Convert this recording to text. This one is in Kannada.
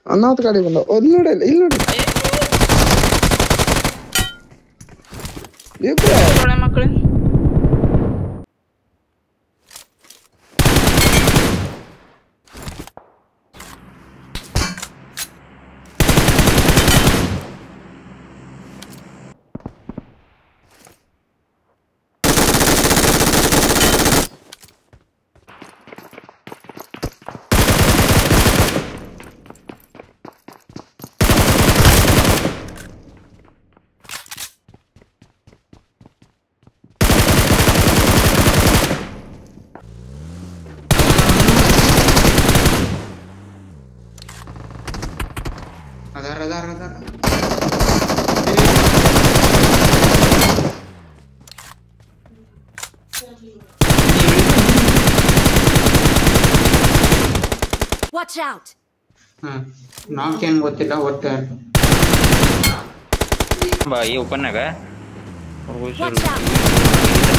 ಅನಾಥ ಗಾಡಿ ಬಂದ ಇಲ್ಲಿ ನೋಡಿ ಇಲ್ಲಿ ನೋಡಿ ಮಕ್ಕಳು Watch out. ನಾಕೇನು ಗೊತ್ತಿಲ್ಲ ಒಟ್ಟು ಬಾ ಈ ಓಪನ್ ಆಗ Watch out.